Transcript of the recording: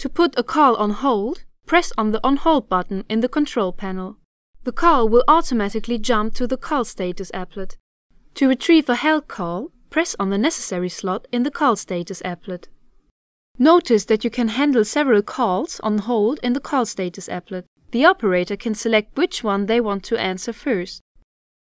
To put a call on hold, press on the On Hold button in the control panel. The call will automatically jump to the call status applet. To retrieve a held call, press on the necessary slot in the call status applet. Notice that you can handle several calls on hold in the call status applet. The operator can select which one they want to answer first.